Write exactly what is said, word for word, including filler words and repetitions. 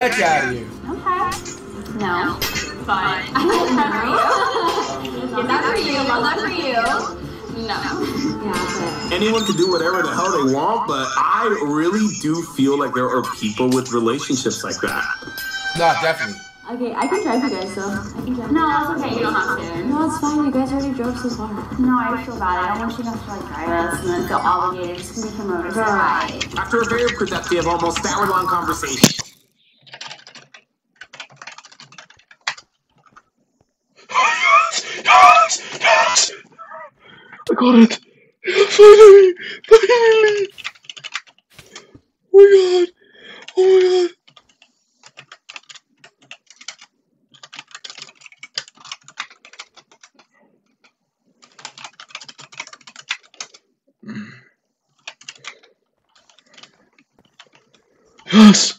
Get you out of here. Okay. No. Fine. I love that for you. Get that for you. Love that for you. No. Yeah, anyone can do whatever the hell they want, but I really do feel like there are people with relationships like that. No, definitely. Okay, I can drive you guys though. I can drive. No, it's okay. You don't have to. No, it's fine. You guys already drove so far. No, I feel bad. I don't want you to have to like drive us and then feel obligated. It's gonna be come over. Right. After a very productive, almost hour-long conversation. Yes! Yes! I got it! Finally! Finally! Oh my god! Oh my god! Yes!